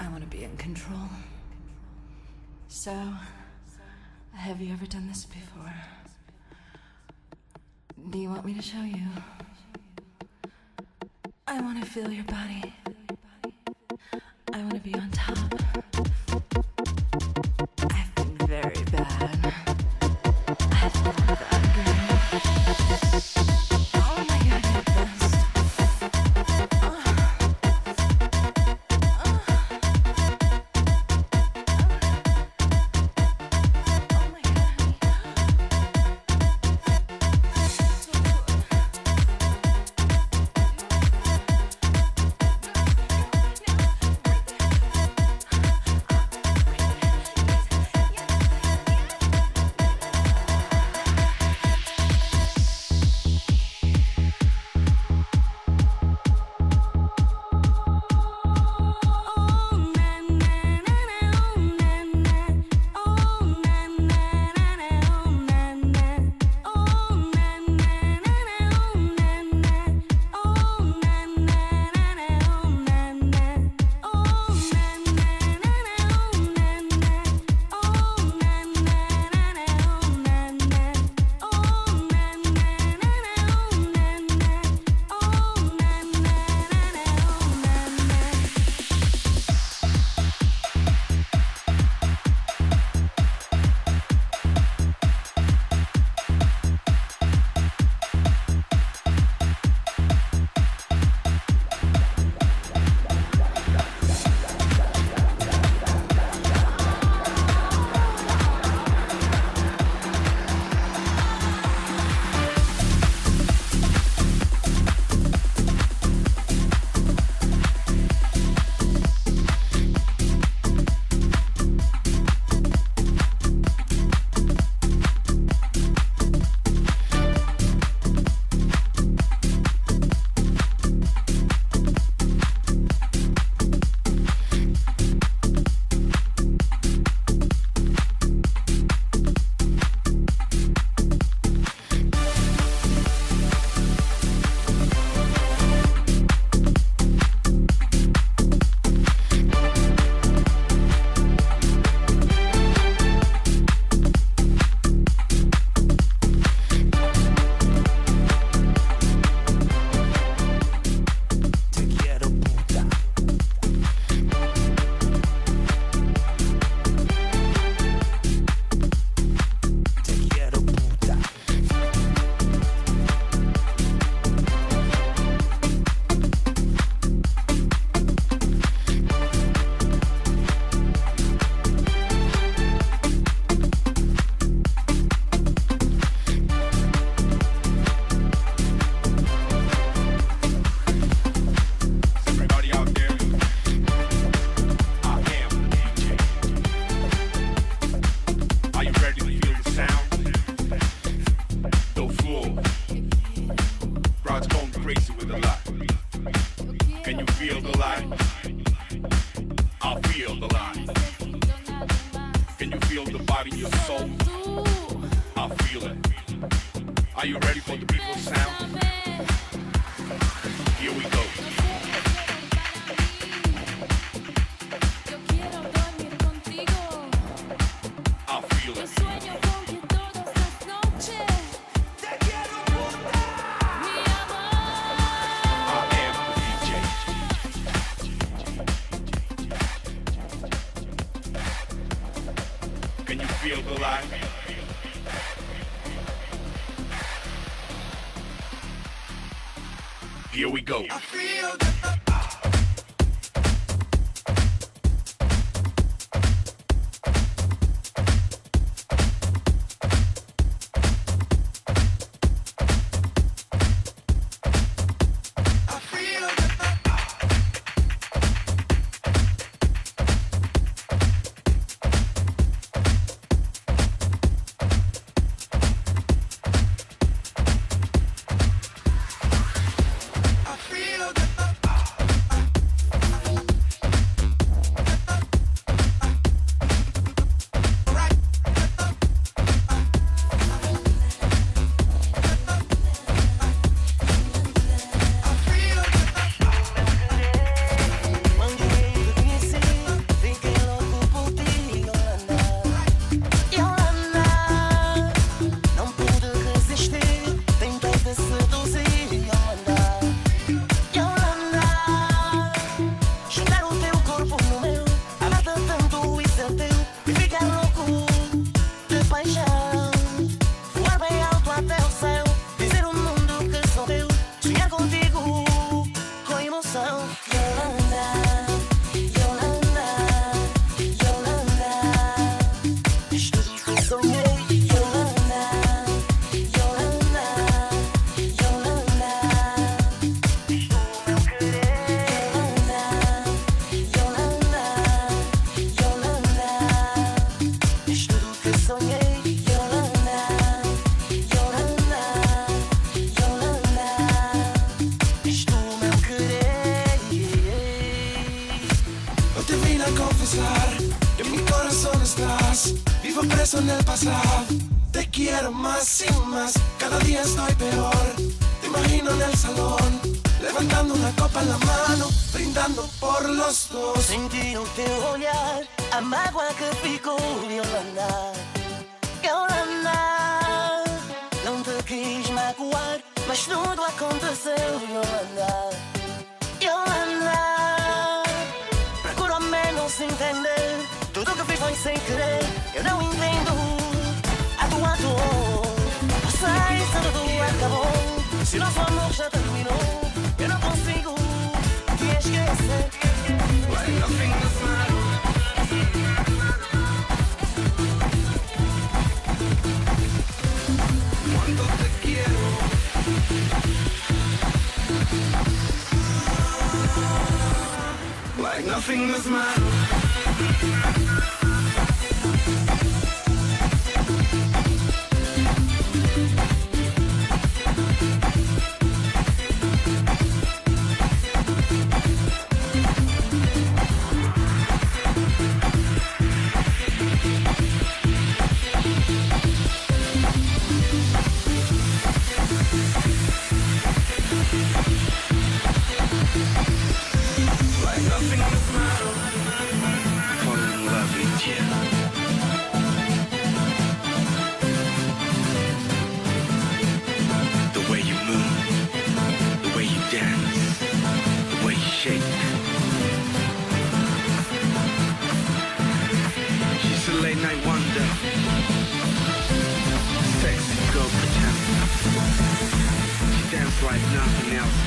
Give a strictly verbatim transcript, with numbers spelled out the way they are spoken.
I want to be in control. So, have you ever done this before? Do you want me to show you? I want to feel your body. I want to be on top. I've been very bad. I've been that girl. Oh my God, you're the best. Oh. Here we go. I feel that I feel that más. Vivo preso en el pasado. Te quiero más y más. Cada día estoy peor. Te imagino en el salón, levantando una copa en la mano, brindando por los dos. Senti o teu olhar, a mágoa que ficou, Yolanda, Yolanda. Não te quis magoar, mas tudo aconteceu, Yolanda, Yolanda. Procuro ao menos entender, tudo que fiz foi sem querer. Eu não entendo a tua dor. Sei se tudo acabou, se nosso amor já terminou. Eu não consigo te esquecer. Like nothing that's matter. Cuánto te quiero. Like nothing that's matter. Like nothing else.